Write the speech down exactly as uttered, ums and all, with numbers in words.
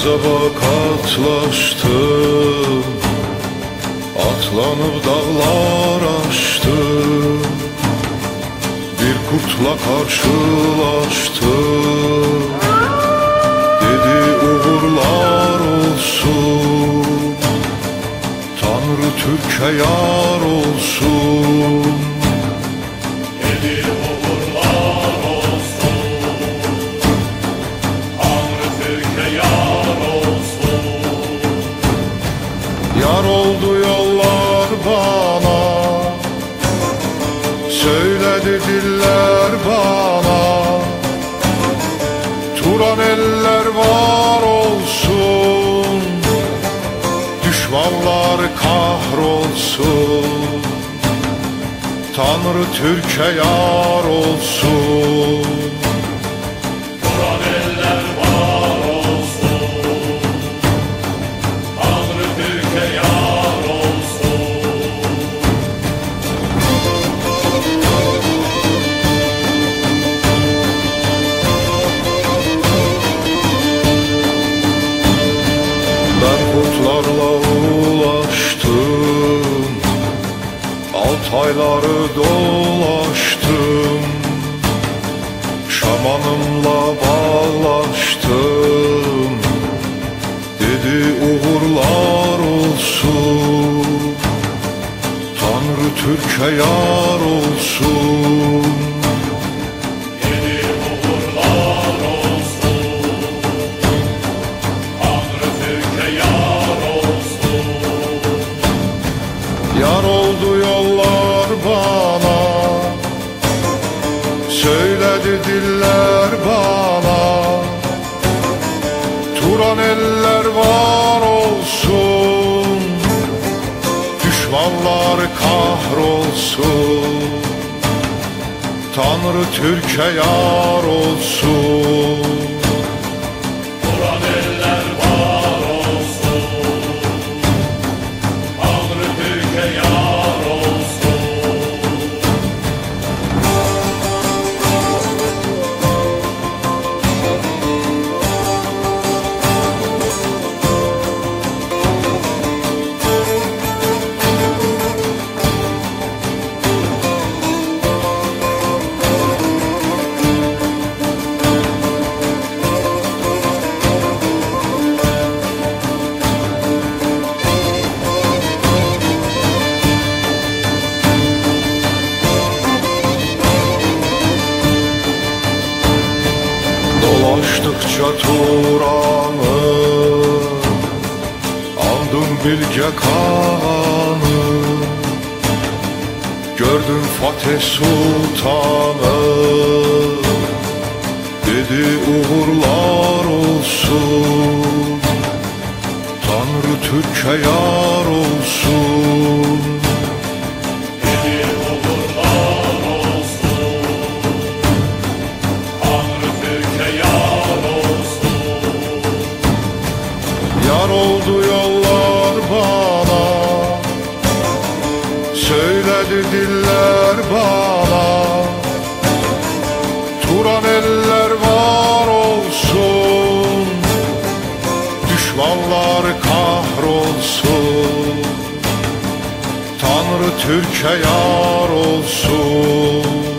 Azaba katlaştım, atlanıp dağlar aştım, bir kurtla karşılaştım. Dedi uğurlar olsun, Tanrı Türk'e yar olsun. Dedi uğurlar olsun, Tanrı Türk'e yar olsun. Yar oldu yollar bana, söyledi diller bana. Turan eller var olsun, düşmanlar kahrolsun. Tanrı Türk'e yar olsun. Turan eller var olsun, Tanrı Türk'e yar olsun. Ben kurtlarla ulaştım, Altayları dolaştım, şamanımla bağlaştım. Dedi uğurlar olsun, Tanrı Türk'e yar olsun. Dedi uğurlar olsun, Tanrı Türk'e yar olsun. Yar oldu yollar bana, söyledi diller bana. Turan eller var olsun, düşmanlar kahrolsun. Tanrı Türk'e yar olsun. Turan eller var olsun, Tanrı Türk'e yar olsun. Dolaştıkça Turan'ı, aldım Bilge Kağan'ı. Gördüm Fatih Sultan'ı, dedi uğurlar olsun. Tanrı Türk'e yar olsun. Dedi uğurlar olsun, Tanrı Türk'e yar olsun. Yar oldu yollar bana, söyledi diller bana. Turan eller var olsun, düşmanlar kahrolsun. Tanrı Türk'e yar olsun.